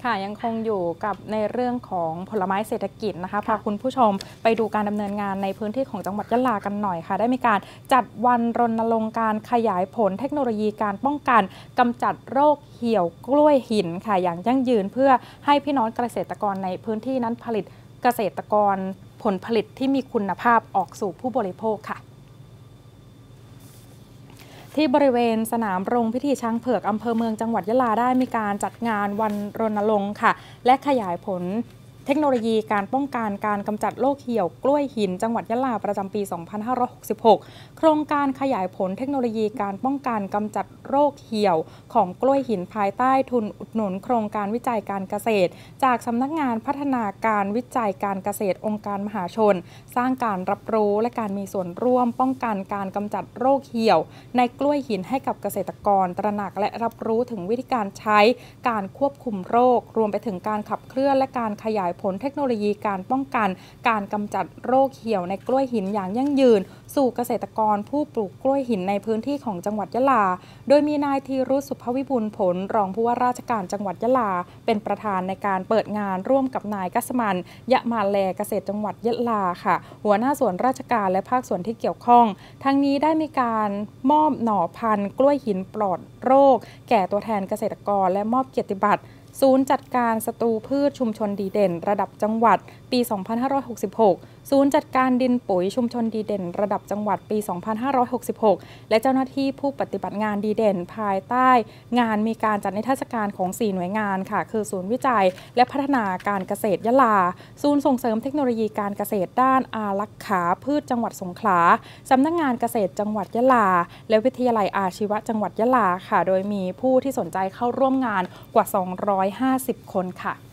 ค่ะยังคงอยู่กับในเรื่องของผลไม้เศรษฐกิจนะคะพาคุณผู้ชมไปดูการดำเนินงานในพื้นที่ของจังหวัดยะลากันหน่อยค่ะได้มีการจัดวันรณรงค์การขยายผลเทคโนโลยีการป้องกันกำจัดโรคเหี่ยวกล้วยหินค่ะอย่างยั่งยืนเพื่อให้พี่น้องเกษตรกรในพื้นที่นั้นผลิตเกษตรกรผลผลิตที่มีคุณภาพออกสู่ผู้บริโภคค่ะที่บริเวณสนามโรงพิธีช้างเผือกอำเภอเมืองจังหวัดยะลาได้มีการจัดงานวันรณรงค์ค่ะและขยายผลเทคโนโลยีการป้องกันการกำจัดโรคเหี่ยวกล้วยหินจังหวัดยะลาประจำปี 2566 โครงการขยายผลเทคโนโลยีการป้องกันกำจัดโรคเหี่ยวของกล้วยหินภายใต้ทุนอุดหนุนโครงการวิจัยการเกษตรจากสำนักงานพัฒนาการวิจัยการเกษตรองค์การมหาชนสร้างการรับรู้และการมีส่วนร่วมป้องกันการกำจัดโรคเหี่ยวในกล้วยหินให้กับเกษตรกรตระหนักและรับรู้ถึงวิธีการใช้การควบคุมโรครวมไปถึงการขับเคลื่อนและการขยายผลเทคโนโลยีการป้องกันการกำจัดโรคเหี่ยวในกล้วยหินอย่างยั่งยืนสู่เกษตรกรผู้ปลูกกล้วยหินในพื้นที่ของจังหวัดยะลาโดยมีนายธีรุษ สุภวิบูลย์ผลรองผู้ว่าราชการจังหวัดยะลาเป็นประธานในการเปิดงานร่วมกับนายกัสมันยะมาแลเกษตรจังหวัดยะลาค่ะหัวหน้าส่วนราชการและภาคส่วนที่เกี่ยวข้องทั้งนี้ได้มีการมอบหน่อพันธุ์กล้วยหินปลอดโรคแก่ตัวแทนเกษตรกรและมอบเกียรติบัตรศูนย์จัดการศัตรูพืชชุมชนดีเด่นระดับจังหวัดปี 2566 ศูนย์จัดการดินปุ๋ยชุมชนดีเด่นระดับจังหวัดปี 2566 และเจ้าหน้าที่ผู้ปฏิบัติงานดีเด่นภายใต้งานมีการจัดนิทรรศการของ 4 หน่วยงานค่ะคือศูนย์วิจัยและพัฒนาการเกษตรยะลาศูนย์ส่งเสริมเทคโนโลยีการเกษตรด้านอารักขาพืชจังหวัดสงขลาสำนักงานเกษตรจังหวัดยะลาและวิทยาลัยอาชีวะจังหวัดยะลาค่ะโดยมีผู้ที่สนใจเข้าร่วมงานกว่า250 คนค่ะ